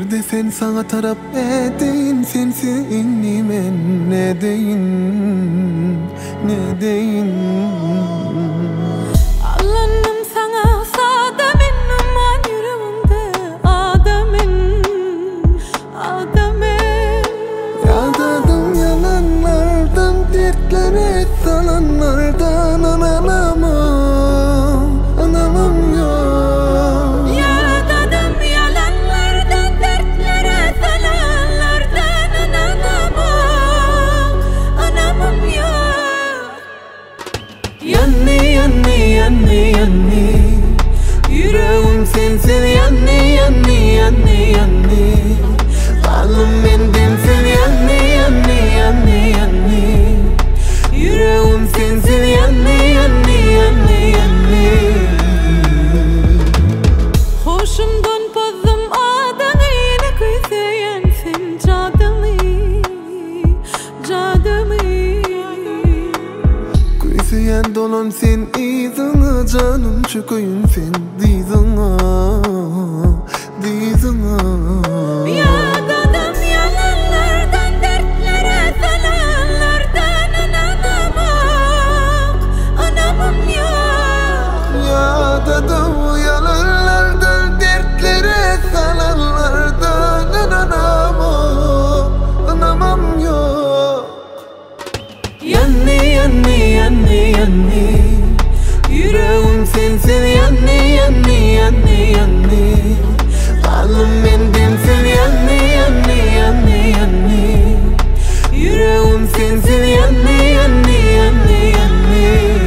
Bir de sen sana taraf edin, sensiz men ne deyin, ne deyin. Allanım sana sada benim an yüreğimde adamın, adamın. Yadadım yalanlardan, dertlere salanlardan, anlamam, anlamam yok. Yadadım yalanlardan, dertlere salanlardan, anlamam, anlamam yok. Yanni, yanni, yanni, yanni, yüreğim sensiz yanni, yanni, yanni, yanni. Kalım bendensiz yanni, yanni, yanni, yanni. Yüreğim sensiz yanni, yanni, yanni, yanni. Hoşumdan pozum adını yine kıysayan sen cadımı, cadımı. Kuysayan dolan sen izine, canım çıkayım sen dizine, dizine. Yadadım yalanlardan, dertlere salanlardan, anlamam, anlamam yok. Yadadım yalanlardan, dertlere salanlardan, anlamam, anlamam yok. Yanni, yanni, yanni, yanni, yüreğim sensiz yanni, yanni, yanni, yanni. Kalım bendensiz yanni, yanni, yanni, yanni. Yüreğim sensiz yanni, yanni, yanni, yanni.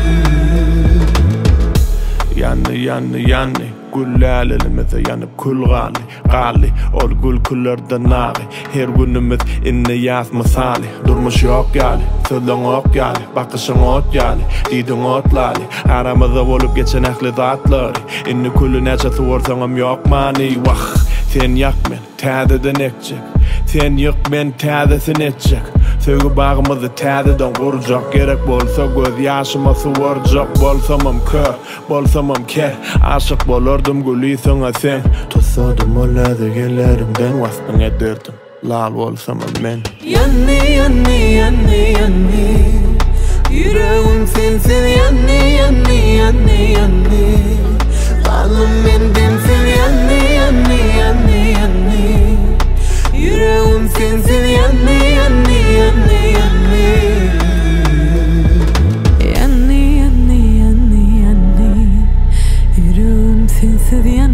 Yanni, yanni, yanni, güllerimize yanıp kul gali, gali. Ol gül kullarda nari, her günümüz inne yaz misali. Durmuş yok yali, sözün ok yali, bakışın ot yali, didin ot lali. Aramızda olup geçen ehli zatları, inni kulü neçesi orsanım yok mani. Vah, sen yak men, tədeden ekcek, sen yık men tədesini etcek. Sögü bağımızı tədeden vuracak, gerek bolsa göz yaşıma su vuracak. Bolsamam kör, bolsamam ker, aşık bolurdum gülüysün sen. Tosadım o lezegelerimden vasfın ederdim, lal bolsamam men. Yanni, yanni, yanni, yanni, yüreğim sensiz yanni, yanni, yanni, yanni. Kalım bendensiz yanni, yanni, yanni, yanni. Yüreğim sensiz yanni, yanni, yanni, yanni. Yanni, yanni, yanni, yanni. Yüreğim sensiz yanni.